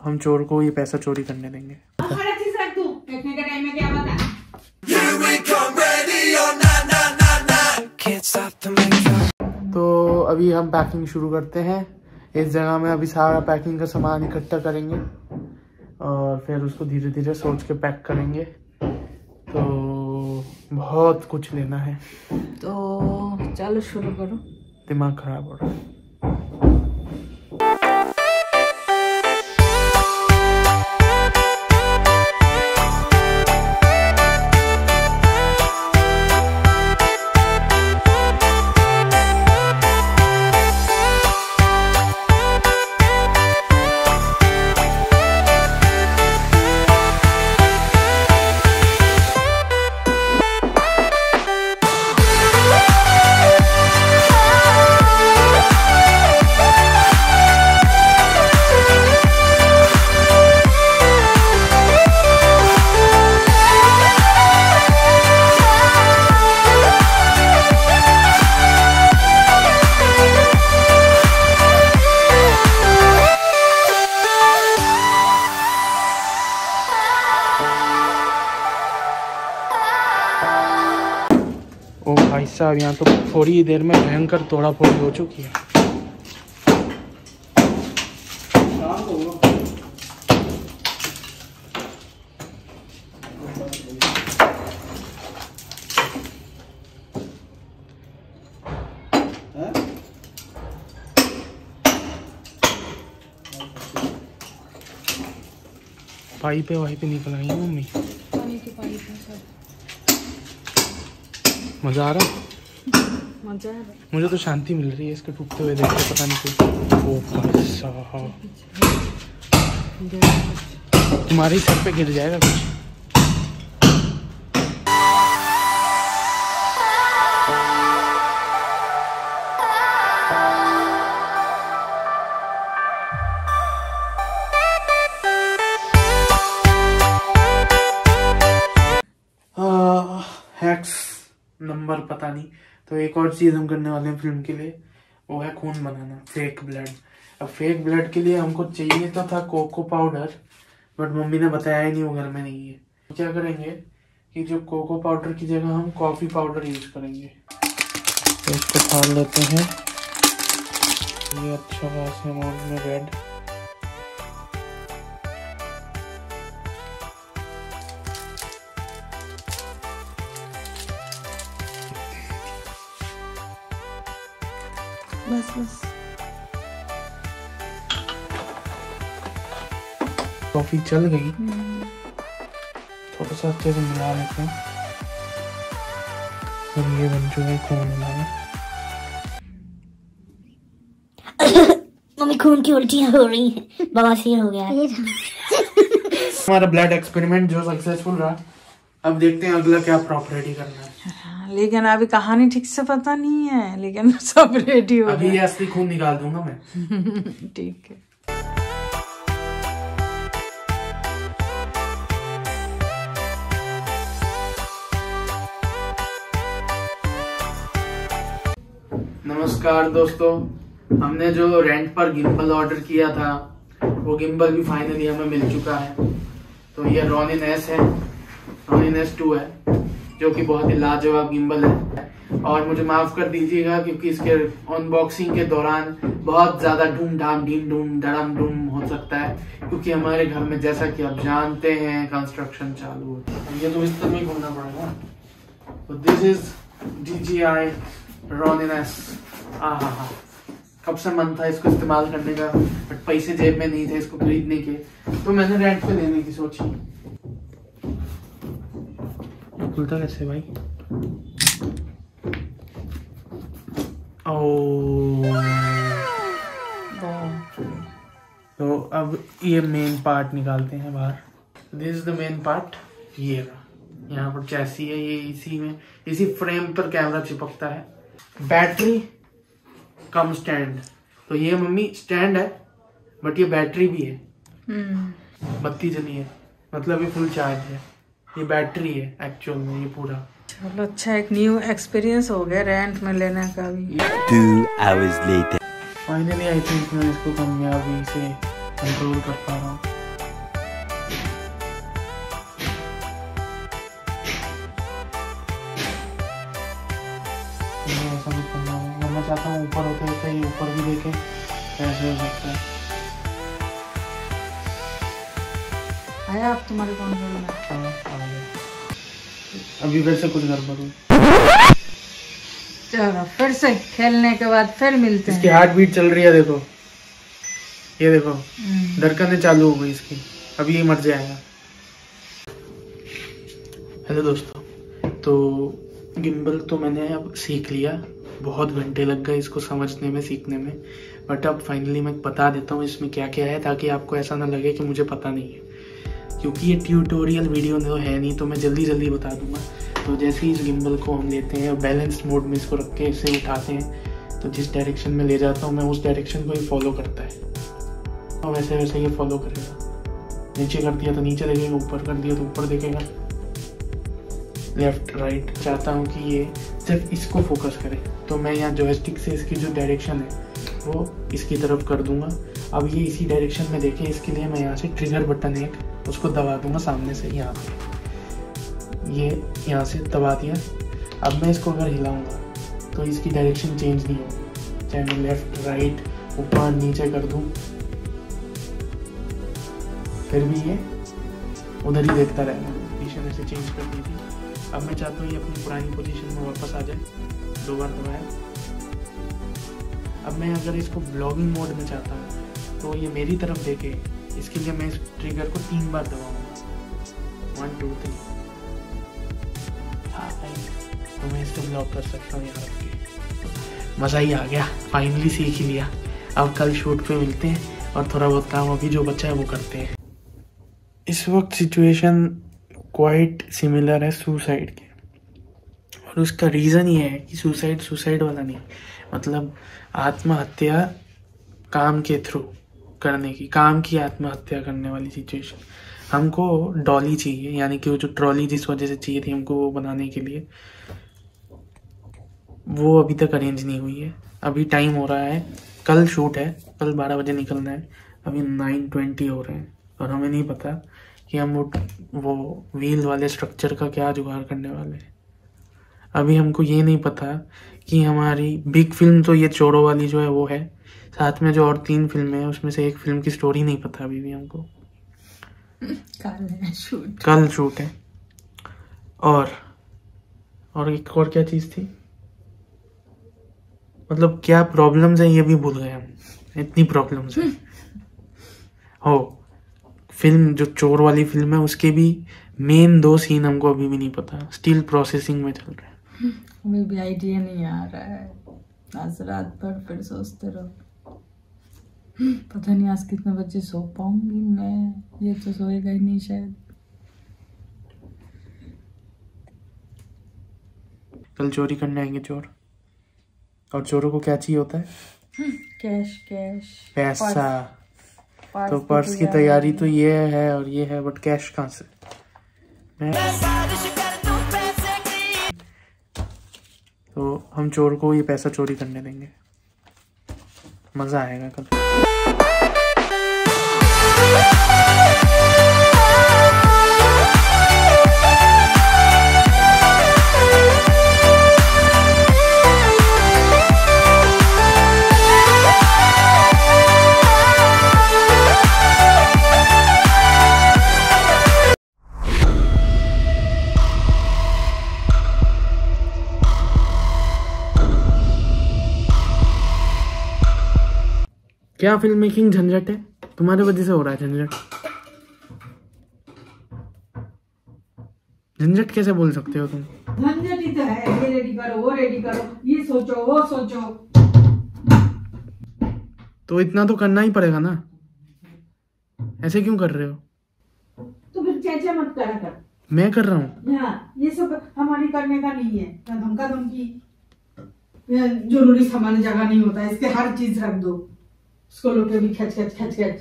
हम चोर को ये पैसा चोरी करने देंगे। तो अभी हम पैकिंग शुरू करते हैं। इस जगह में अभी सारा पैकिंग का सामान इकट्ठा करेंगे और फिर उसको धीरे धीरे सोच के पैक करेंगे। तो बहुत कुछ लेना है, तो चलो शुरू करो। दिमाग खराब हो रहा है। ओ भाई साहब, यहाँ तो थोड़ी देर में भयंकर तोड़ा फोड़ी हो चुकी है। पाइपें निकल आई मम्मी। पानी की पाइप है सब। मजा आ रहा है? मजा आ रहा है। मुझे तो शांति मिल रही है इसके टूटते हुए देख के। पता नहीं क्यों। ओ भाई साहब, तुम्हारे ही सर पे गिर जाएगा कुछ। हैक्स नंबर पता नहीं। तो एक और चीज हम करने वाले हैं फिल्म के लिए, वो है खून बनाना, फेक ब्लड। अब फेक ब्लड के लिए हमको चाहिए तो था कोको पाउडर, बट मम्मी ने बताया ही नहीं, वो घर में नहीं है। तो क्या करेंगे कि जो कोको पाउडर की जगह हम कॉफी पाउडर यूज करेंगे। तो इसको फाड़ लेते हैं। ये अच्छा खासा अमाउंट में रेड। बस बस। कॉफी चल गई। थोड़ा सा अच्छे से मिला लेते हैं और ये बन चुका है खून हमारा। मम्मी खून की उल्टियां हो रही हैं, बवासीर हो गया है। हमारा ब्लड एक्सपेरिमेंट जो सक्सेसफुल रहा। अब देखते हैं अगला क्या प्रॉपर्टी करना है। लेकिन अभी कहानी ठीक से पता नहीं है, लेकिन सब रेडी हो गया। अभी ये असली खून निकाल दूंगा मैं। ठीक है। नमस्कार दोस्तों, हमने जो रेंट पर गिम्बल ऑर्डर किया था वो गिम्बल भी फाइनली हमें मिल चुका है। तो ये रोनिन एस है, रोनिन एस 2 है, जो कि बहुत ही लाजवाब गिम्बल है। और मुझे माफ कर दीजिएगा क्योंकि इसके अनबॉक्सिंग के दौरान बहुत ज्यादा ढूम ढाम ढीम ढूम धड़म ढूम हो सकता है, क्योंकि हमारे घर में जैसा कि आप जानते हैं कंस्ट्रक्शन चालू होता है। ये तो इस तरह ही घूमना पड़ेगा। तो this is DJI Ronin S. हाँ, कब से मन था इसको इस्तेमाल करने का, बट पैसे जेब में नहीं थे इसको खरीदने के, तो मैंने रेंट पे लेने की सोची। खुलता कैसे भाई? तो अब ये मेन पार्ट निकालते हैं बाहर। This is the main part. ये रहा, यहाँ पर चैसी है, ये इसी फ्रेम पर कैमरा चिपकता है। Battery cum stand. तो ये मम्मी स्टैंड है, बट ये बैटरी भी है। बत्ती जली है, मतलब ये फुल चार्ज है। ये बैटरी है एक्चुअल में, ये पूरा। चलो अच्छा, एक न्यू एक्सपीरियंस हो गया रेंट में लेने का भी। 2 hours later. Finally I think मैं इसको कामयाबी से कंट्रोल कर पा रहा हूँ। ऊपर होते होते ये ऊपर भी देखें, ऐसे हो सकता है। आया आप तुम्हारे कंट्रोल में? हाँ, आ गया। अभी वैसे कुछ गड़बड़ हुई। चलो फिर से खेलने के बाद फिर मिलते हैं। इसकी हार्ट बीट चल रही है, देखो ये देखो, धड़कनें चालू हो गई इसकी, अभी ये मर जाएगा। हेलो दोस्तों, तो गिम्बल तो मैंने अब सीख लिया, बहुत घंटे लग गए इसको समझने में, सीखने में, बट अब फाइनली मैं बता देता हूँ इसमें क्या क्या है, ताकि आपको ऐसा ना लगे कि मुझे पता नहीं है, क्योंकि ये ट्यूटोरियल वीडियो तो है नहीं, तो मैं जल्दी जल्दी बता दूंगा। तो जैसे ही इस गिम्बल को हम लेते हैं और बैलेंस मोड में इसको रख के इसे उठाते हैं, तो जिस डायरेक्शन में ले जाता हूँ मैं उस डायरेक्शन को ही फॉलो करता है, और वैसे वैसे ये फॉलो करेगा। नीचे कर दिया तो नीचे देखेगा, ऊपर कर दिया तो ऊपर देखेगा, लेफ्ट राइट। चाहता हूँ कि ये सिर्फ इसको फोकस करे, तो मैं यहाँ जॉयस्टिक से इसकी जो डायरेक्शन है वो इसकी तरफ कर दूंगा। अब ये इसी डायरेक्शन में देखे, इसके लिए मैं यहाँ से ट्रिगर बटन एक उसको दबा दूंगा सामने से, यहाँ पे ये यहाँ से दबा दिया। अब मैं इसको अगर हिलाऊंगा तो इसकी डायरेक्शन चेंज नहीं होगी, चाहे मैं लेफ्ट राइट ऊपर नीचे कर दूँ, फिर भी ये उधर ही देखता रहेगा। पोजीशन ऐसे चेंज कर दी थी, अब मैं चाहता हूँ ये अपनी पुरानी पोजीशन में वापस आ जाए, 2 बार दबाया। अब मैं अगर इसको ब्लॉगिंग मोड में चाहता हूँ तो ये मेरी तरफ देखे, इसके लिए मैं इस ट्रिगर को 3 बार दबाऊंगा, 1 2 3। हाँ तो मैं इससे ब्लॉक कर सकता हूँ यहाँ रख के। मज़ा ही आ गया, फाइनली सीख ही लिया। अब कल शूट पे मिलते हैं और थोड़ा बहुत काम अभी जो बचा है वो करते हैं। इस वक्त सिचुएशन क्वाइट सिमिलर है सुसाइड के, और उसका रीज़न ये है कि सुसाइड वाला नहीं, मतलब आत्महत्या काम के थ्रू करने की, काम की आत्महत्या करने वाली सिचुएशन। हमको डॉली चाहिए, यानी कि वो जो ट्रॉली जिस वजह से चाहिए थी हमको वो बनाने के लिए, वो अभी तक अरेंज नहीं हुई है। अभी टाइम हो रहा है, कल शूट है, कल 12 बजे निकलना है, अभी 9:20 हो रहे हैं, और हमें नहीं पता कि हम वो व्हील वाले स्ट्रक्चर का क्या जुगाड़ करने वाले हैं। अभी हमको ये नहीं पता कि हमारी बिग फिल्म तो ये चोरों वाली जो है वो है, साथ में जो और 3 फिल्में हैं उसमें से एक फिल्म की स्टोरी नहीं पता अभी भी हमको। कल शूट है, और एक और क्या चीज़ थी, मतलब क्या प्रॉब्लम्स है ये भी भूल गए हम, इतनी प्रॉब्लम्स है। हो फिल्म जो चोर वाली फिल्म है उसके भी मेन 2 सीन हमको अभी भी नहीं पता, स्टिल प्रोसेसिंग में चल रहा है। हमें भी आइडिया नहीं आ रहा है, आज रात भर फिर सोचते रहो, पता नहीं आज कितने बजे सो पाऊंगी मैं, ये तो सोएगा ही नहीं शायद। कल चोरी करने आएंगे चोर, और चोरों को क्या चाहिए होता है? कैश पैसा। तो पर्स की तैयारी तो ये है और ये है, बट कैश कहाँ से? तो हम चोर को ये पैसा चोरी करने देंगे, मजा आएगा कल। क्या फिल्म मेकिंग झंझट है, तुम्हारे वजह से हो रहा है झंझट। झंझट कैसे बोल सकते हो तुम? झंझट ही तो है, ये रेडी करो, वो रेडी करो, ये सोचो, वो सोचो। तो इतना तो करना ही पड़ेगा ना, ऐसे क्यों कर रहे हो? तो फिर चेचे मत करा कर। मैं कर रहा हूँ। हाँ, ये सब हमारी करने का नहीं है, धमका धमकी जरूरी सामान जगह नहीं होता है, इसके हर चीज रख दो, उसको लोग भी खच खच खच खच।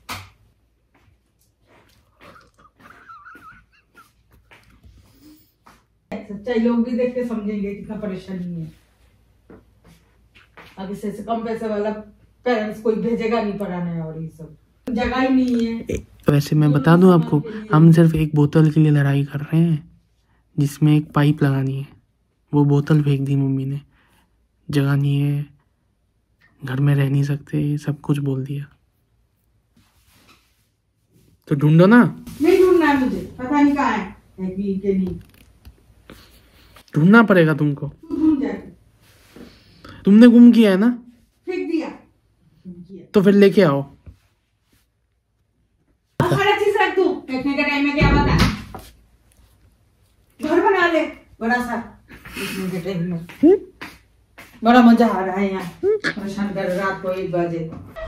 सच्चाई लोग भी देख के समझेंगे कितना परेशानी है। अब इससे कम पैसे वाला पेरेंट्स कोई भेजेगा नहीं पढ़ाने, और ये सब जगह ही नहीं है। वैसे मैं बता दूं आपको, हम सिर्फ एक बोतल के लिए लड़ाई कर रहे हैं जिसमें एक पाइप लगानी है। वो बोतल फेंक दी मम्मी ने, जगह नहीं है, घर में रह नहीं सकते, सब कुछ बोल दिया। तो ढूंढो ना। नहीं ढूंढना है मुझे, पता नहीं कहाँ है कि नहीं। ढूंढना पड़ेगा तुमको। तू ढूंढ जा। तुमने गुम किया है ना, फेंक दिया। तो फिर लेके आओ। हर चीज रख तू, फेंकने के टाइम में क्या बता। घर बना ले बड़ा सा, फेंकने के टाइम में। बड़ा मजा आ रहा है यहाँ, परेशान कर रात को 1 बजे।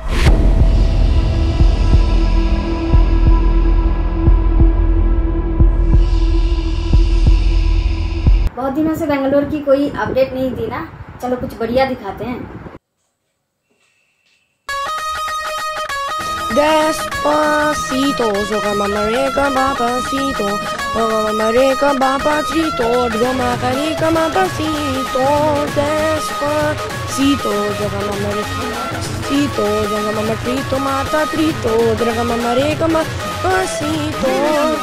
बहुत दिनों से बेंगलोर की कोई अपडेट नहीं थी ना, चलो कुछ बढ़िया दिखाते हैं। Despacito, joga mamarica papacito, joga mamarica papacito, joga mamarica papacito, despacito, joga mamarica papacito, joga mamarica mata trito, joga mamarica papacito.